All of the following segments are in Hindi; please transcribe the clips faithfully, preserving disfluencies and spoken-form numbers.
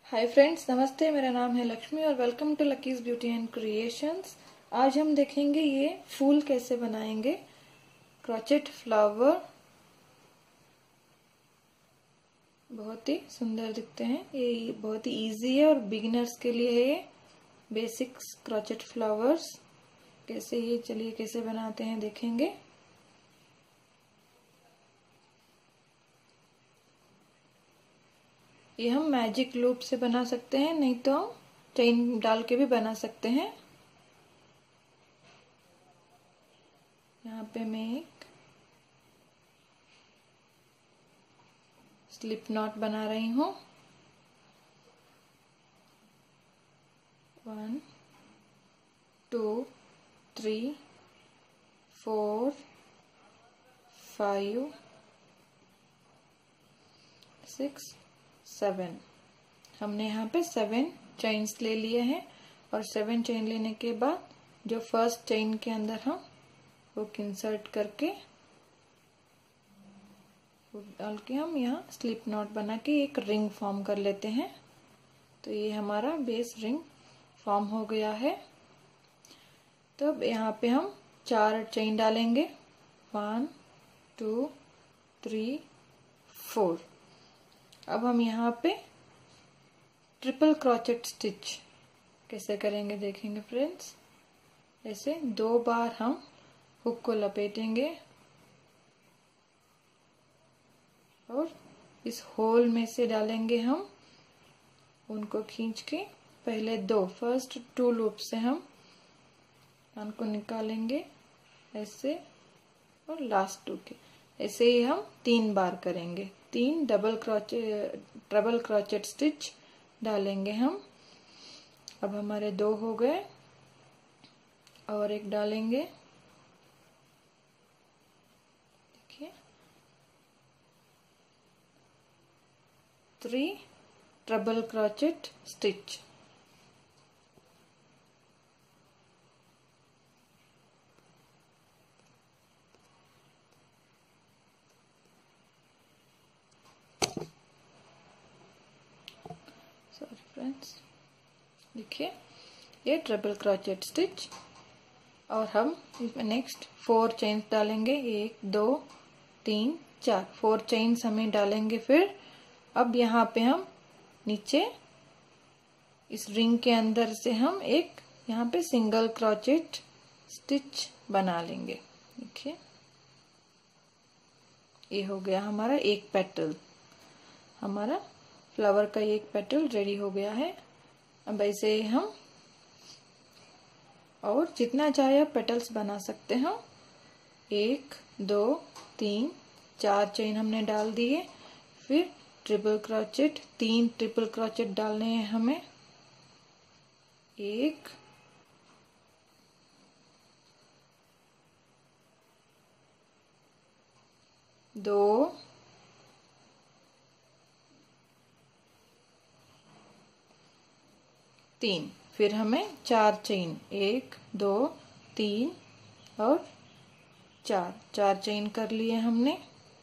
हाय फ्रेंड्स, नमस्ते। मेरा नाम है लक्ष्मी और welcome to Lucky's beauty and creations. आज हम देखेंगे ये फूल कैसे बनाएंगे। क्रोचेट फ्लावर बहुत ही सुंदर दिखते हैं। ये बहुत ही इजी है और बिगिनर्स के लिए है ये बेसिक्स क्रोचेट फ्लावर्स। कैसे ये चलिए कैसे बनाते हैं देखेंगे। ये हम मैजिक लूप से बना सकते हैं, नहीं तो हम चेन डाल के भी बना सकते हैं। यहाँ पे मैं एक स्लिप नॉट बना रही हूँ। One two three four five six seven. हमने यहाँ पे सेवन चेन्स ले लिए हैं और सेवन चेन लेने के बाद जो फर्स्ट चेन के अंदर हम हुक इंसर्ट करके हुक डाल के हम यहाँ स्लिप नॉट बना के एक रिंग फॉर्म कर लेते हैं। तो ये हमारा बेस रिंग फॉर्म हो गया है। तो अब यहाँ पे हम चार चेन डालेंगे। One two three four. अब हम यहाँ पे ट्रिपल क्रोचेट स्टिच कैसे करेंगे देखेंगे फ्रेंड्स। ऐसे दो बार हम हुक को लपेटेंगे और इस होल में से डालेंगे हम उनको खींच के। पहले दो फर्स्ट टू लूप से हम उनको निकालेंगे ऐसे, और लास्ट टू के ऐसे ही हम तीन बार करेंगे। तीन double crochet triple crochet stitch डालेंगे हम। अब हमारे दो हो गए और एक डालेंगे। देखिए three triple crochet stitch. Sorry friends, देखिए ये ट्रिपल क्रोचेट स्टिच। और हम इसमें नेक्स्ट फोर चेन्स डालेंगे। एक दो तीन चार, फोर चेन्स हमें डालेंगे। फिर अब यहाँ पे हम नीचे इस रिंग के अंदर से हम एक यहाँ पे सिंगल क्रोचेट स्टिच बना लेंगे। देखिए ये हो गया हमारा एक पेटल। हमारा फ्लावर का एक पेटल रेडी हो गया है। अब ऐसे ही हम और जितना चाहे आप पेटल्स बना सकते हैं। एक दो तीन चार चेन हमने डाल दिए। फिर ट्रिपल क्रोचेट, तीन ट्रिपल क्रोचेट डालने हैं हमें। एक दो तीन। फिर हमें चार चेन, एक दो तीन और चार, चार चेन कर लिए हमने।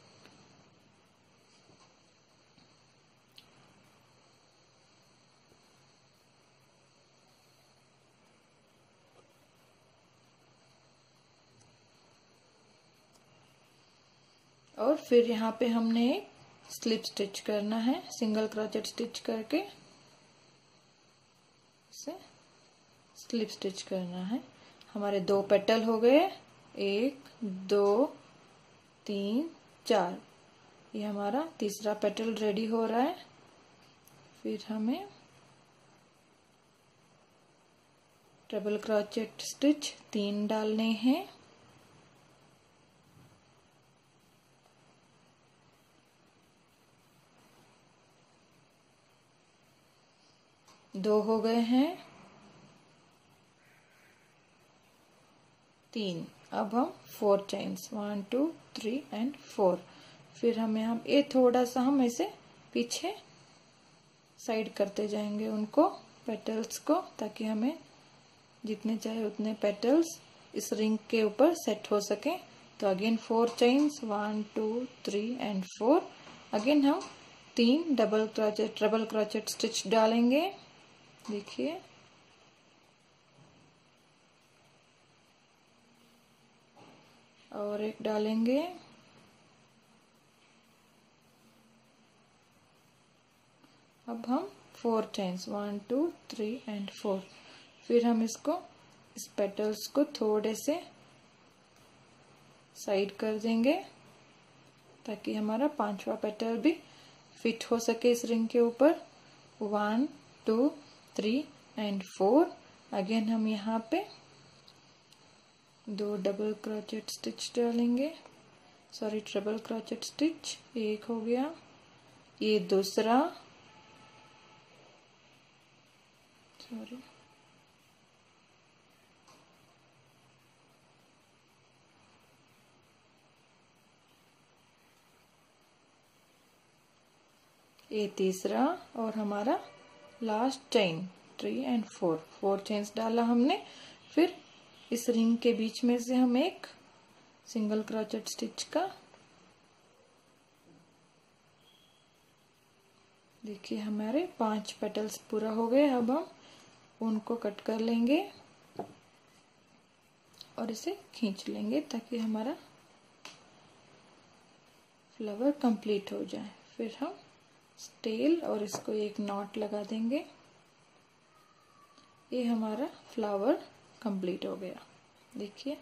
और फिर यहाँ पे हमने एक स्लिप स्टिच करना है, सिंगल क्रोचेट स्टिच करके से स्लिप स्टिच करना है। हमारे दो पेटल हो गए। एक दो तीन चार। ये हमारा तीसरा पेटल रेडी हो रहा है। फिर हमें ट्रिपल क्रोचेट स्टिच तीन डालने हैं। दो हो गए हैं। तीन। अब हम four chains, one two three and four. फिर हमें हम ये थोड़ा सा हम ऐसे पीछे साइड करते जाएंगे उनको पेटल्स को, ताकि हमें जितने चाहे उतने पेटल्स इस रिंग के ऊपर सेट हो सके। तो again four chains, one two three and four. Again हम तीन double crochet triple crochet stitch डालेंगे। देखिए और एक डालेंगे, अब हम four chains one two three and four. फिर हम इसको इस पेटल्स को थोड़े से साइड कर देंगे ताकि हमारा पांचवा पेटल भी फिट हो सके इस रिंग के ऊपर। One two three and four. Again हम यहाँ पे दो डबल क्रोचेट स्टिच डालेंगे, सॉरी ट्रिपल क्रोचेट स्टिच। एक हो गया, ये दूसरा, सॉरी ये तीसरा और हमारा last chain three and four. Four chains डाला हमने। फिर इस रिंग के बीच में से हम एक सिंगल क्रोचेट स्टिच का, देखिए हमारे पांच पेटल्स पूरा हो गए। अब हम उनको कट कर लेंगे और इसे खींच लेंगे ताकि हमारा फ्लावर कंप्लीट हो जाए। फिर हम स्टेल और इसको एक नॉट लगा देंगे। ये हमारा फ्लावर कंप्लीट हो गया। देखिए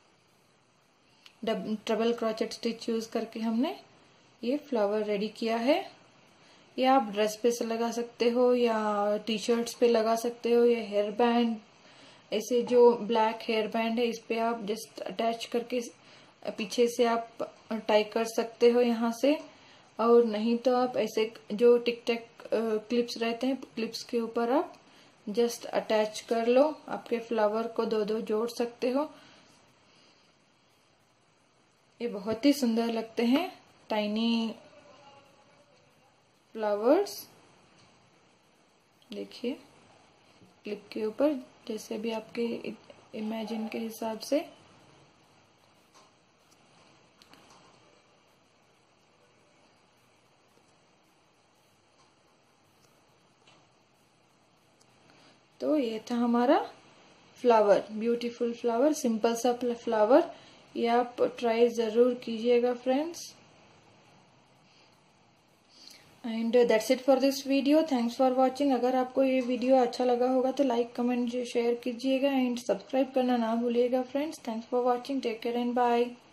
डबल क्रोचेट स्टिच यूज करके हमने ये फ्लावर रेडी किया है। ये आप ड्रेस पे से लगा सकते हो या टी शर्ट्स पे लगा सकते हो, या हेयर बैंड, ऐसे जो ब्लैक हेयर बैंड है इस पे आप जस्ट अटैच करके पीछे से आप टाई कर सकते हो यहाँ से। और नहीं तो आप ऐसे जो टिक टैक क्लिप्स रहते हैं, क्लिप्स के ऊपर आप जस्ट अटैच कर लो। आपके फ्लावर को दो दो जोड़ सकते हो। ये बहुत ही सुंदर लगते हैं टाइनी फ्लावर्स। देखिए क्लिप के ऊपर जैसे भी आपके इमेजिन के हिसाब से। तो ये था हमारा फ्लावर, ब्यूटीफुल फ्लावर, सिंपल सा फ्लावर। ये आप ट्राई जरूर कीजिएगा friends. And that's it for this video. Thanks for watching. अगर आपको ये वीडियो अच्छा लगा होगा तो लाइक कमेंट शेयर कीजिएगा एंड सब्सक्राइब करना ना भूलिएगा friends. Thanks for watching. Take care and bye.